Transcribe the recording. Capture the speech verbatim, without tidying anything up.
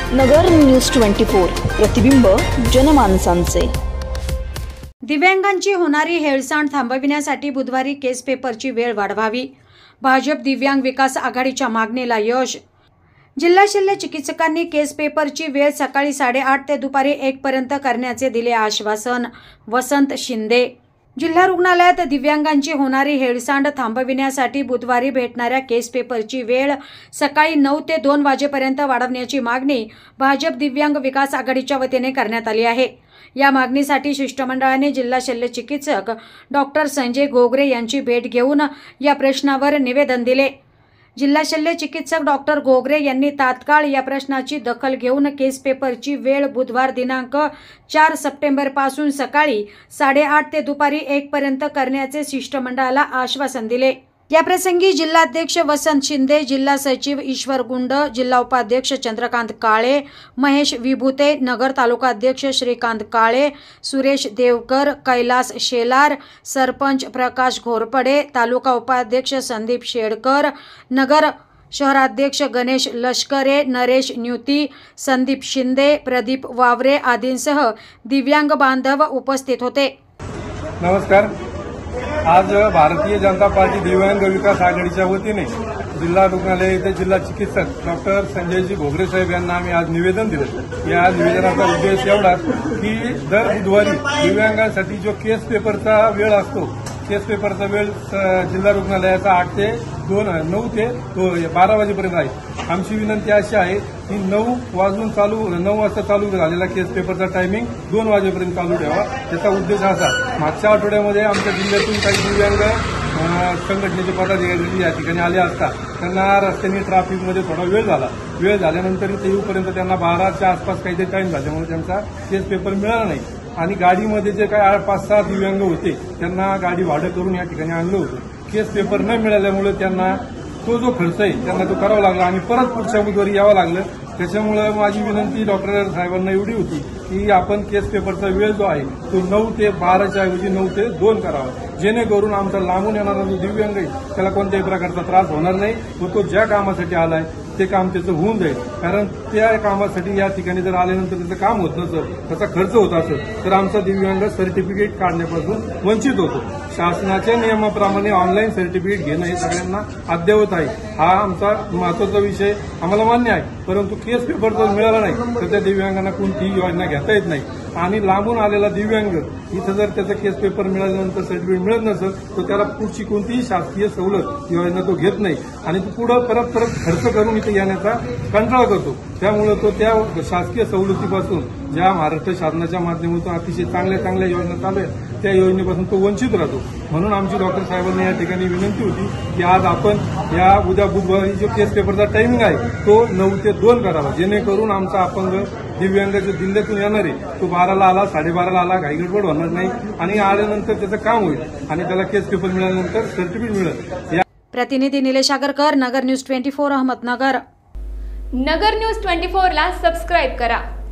नगर news twenty four, प्रतिबिंब जनमानसांचे। दिव्यांगांची होणारी हेळसांड थांबविण्यासाठी बुधवारी केस पेपरची वेळ वाढवावी, भाजप दिव्यांग विकास आघाडीच्या मागणीला यश। जिल्हा शल्य चिकित्सकांनी केस पेपरची वेळ सकाळी साडेआठ ते दुपारी एक पर्यंत करण्याचे दिले आश्वासन। वसंत शिंदे। जिल्हा रुग्णालयात दिव्यांगांची होणारी हेळसांड थांबविण्यासाठी बुधवारी भेटणाऱ्या केस पेपरची वेळ सकाळी नऊ ते दोन वाजेपर्यंत वाढवण्याची मागणी भाजप दिव्यांग विकास आघाडीच्या वतीने करण्यात आली आहे। या मागणीसाठी शिष्टमंडळाने जिल्हा शल्य चिकित्सक डॉक्टर संजय घोगरे यांची भेट घेऊन या प्रश्नावर निवेदन दिले। जिल्हा शल्य चिकित्सक डॉक्टर घोगरे यांनी तात्काळ या प्रश्नाची दखल घेऊन केस पेपरची वेळ बुधवार दिनांक चार सप्टेंबर पासून सकाळी साडेआठ ते दुपारी एक पर्यंत करण्याचे शिष्टमंडळाला आश्वासन दिले। याप्रसंगी जिल्हाध्यक्ष वसंत शिंदे, जिल्हा सचिव ईश्वर गुंड, जिल्हा उपाध्यक्ष चंद्रकांत काळे, महेश विभूते, नगर तालुकाध्यक्ष श्रीकांत काळे, सुरेश देवकर, कैलास शेलार, सरपंच प्रकाश घोरपडे, तालुका उपाध्यक्ष संदीप शेडकर, नगर शहराध्यक्ष गणेश लष्करे, नरेश न्यूती, संदीप शिंदे, प्रदीप वावरे आदींसह दिव्यांग बांधव उपस्थित होते। नमस्कार। आज भारतीय जनता पार्टी दिव्यांग विकास आघाडीच्या वतीने जिल्हा रुग्णालय येथे जिल्हा चिकित्सक डॉक्टर संजयजी घोगरे साहेब यांना आम्ही आज निवेदन दिले। या निवेदनाचा उद्देश एवढाच की दर बुधवारी दिव्यांगांसाठी जो केस पेपरचा वेळ असतो, केस पेपरचा वेळ जिल्हा रुग्णालयाचा आठ ते दोन नऊ ते बारा वाजेपर्यंत आहे। आमची विनंती अशी आहे की नऊ वाजून चालू नऊ वाजता चालू झालेला केस पेपरचा टायमिंग दोन वाजेपर्यंत चालू ठेवा। त्याचा उद्देश असा, मागच्या आठवड्यामध्ये आमच्या जिल्ह्यातून काही दिव्यांग संघटनेचे पदाधिकारी या ठिकाणी आले असता त्यांना रस्त्याने ट्रॅफिकमध्ये थोडा वेळ झाला। वेळ झाल्यानंतर इथे येऊपर्यंत त्यांना बाराच्या आसपास काहीतरी टाइम झाल्यामुळे त्यांचा केस पेपर मिळाला नाही आणि गाडीमध्ये जे काही पाच सहा दिव्यांग होते त्यांना गाडी भाडं करून या ठिकाणी आणलं होतं। केस पेपर न मिळाल्यामुळे त्यांना तो जो खर्च आहे त्यांना तो करावा लागला आणि परत पुढच्या बुधवारी यावं लागलं। त्याच्यामुळे माझी विनंती डॉक्टर साहेबांना एवढी होती की आपण केस पेपरचा वेळ जो आहे तो नऊ ते बाराच्या ऐवजी नऊ ते दोन करावा, जेणेकरून आमचा लांबून येणारा जो दिव्यांग आहे त्याला कोणत्याही प्रकारचा त्रास होणार नाही व तो ज्या कामासाठी आलाय ते काम त्याचं होऊन जाईल। कारण त्या कामासाठी या ठिकाणी जर आल्यानंतर त्याचं काम होत नसेल, त्याचा खर्च होत असेल तर आमचा दिव्यांग सर्टिफिकेट काढण्यापासून वंचित होतो। शासनाच्या नियमाप्रमाणे ऑनलाईन सर्टिफिकेट घेणं हे सगळ्यांना अद्ययावत आहे। हा आमचा महत्वाचा विषय आम्हाला मान्य आहे, परंतु केस पेपर जर मिळाला नाही तर त्या दिव्यांगांना कोणतीही योजना घेता येत नाही आणि लांबून आलेला दिव्यांग इथं जर त्याचा केस पेपर मिळाल्यानंतर सर्टिफिकेट मिळत नसेल तर त्याला पुढची कोणतीही शासकीय सवलत योजना तो घेत नाही आणि तो पुढे परत परत खर्च करून इथे येण्याचा कंटाळा करतो। त्यामुळे तो त्या शासकीय सवलतीपासून ज्या महाराष्ट्र शासनाच्या माध्यमातून अतिशय चांगल्या चांगल्या योजना चालू आहेत त्या योजनेपासून तो वंचित राहतो। म्हणून आमची डॉक्टर साहेबांनी या ठिकाणी विनंती होती की आज आपण या उद्या बुधवारी जो केस पेपरचा टायमिंग आहे तो नऊ ते दोन करावा, जेणेकरून आमचा अपंग दिव्यांग जो जिल्ह्यातून येणार आहे तो बाराला आला साडेबाराला आला घाईगडबड होणार नाही आणि आल्यानंतर त्याचं काम होईल आणि त्याला केस पेपर मिळाल्यानंतर सर्टिफिकेट मिळेल। प्रतिनिधी Nilesh Agarkar, Nagar news twenty four, Ahmednagar. Nagar news twenty four ला सबस्क्राईब करा।